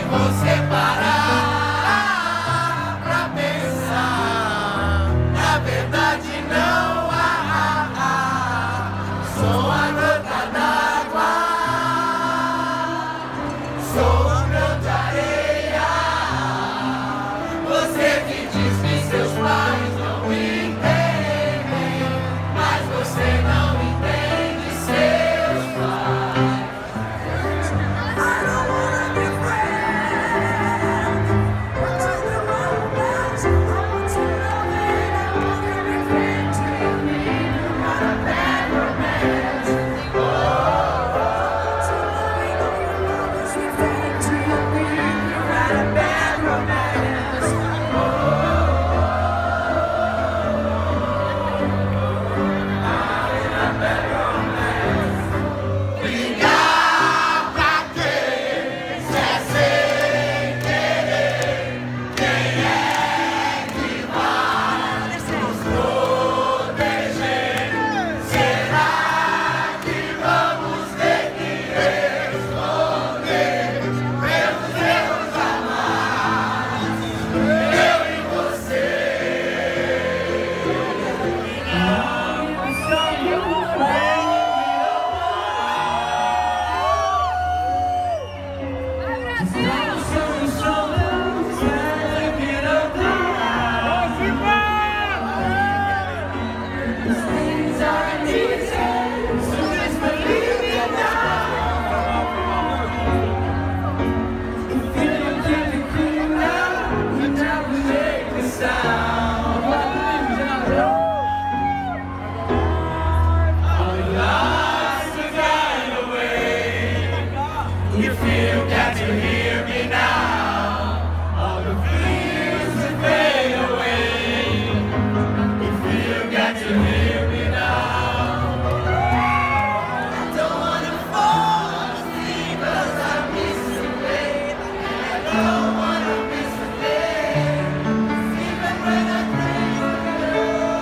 você parar pra pensar, na verdade não há, sou a gota d'água, sou um grão de areia. Você que diz que seus pais não entendem, mas você não entende seus pais. If you got to hear me now, all the fears will fade away. If you got to hear me now, I don't wanna fall asleep 'cause I miss you, babe. I don't wanna miss a day. Even when I think of you,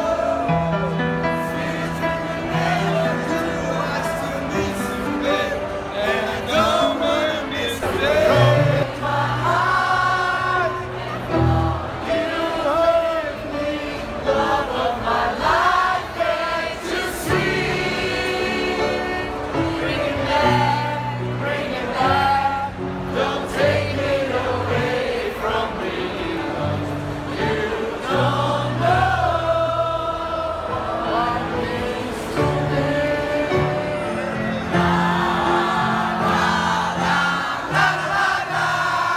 since we never do, I still miss you, babe. And I don't wanna miss a day. My heart, you hurt me, love of my life, can't you see? Bring it back, don't take it away from me. You don't know what means to me. La la la la la la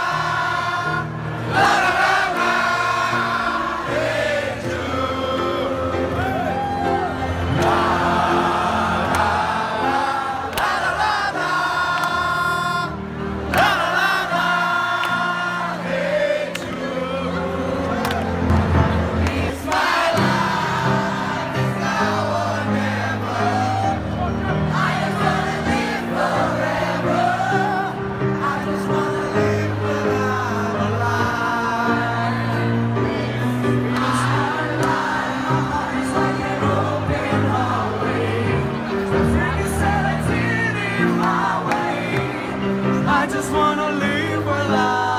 la la la. Hey Jude. La la la la la la la la la. Hey Jude. It's my life, it's now or never. I just wanna live forever. I just wanna live when I'm alive. It's my life, my heart is like an open hallway. There's any certainty in my way. I just wanna live well.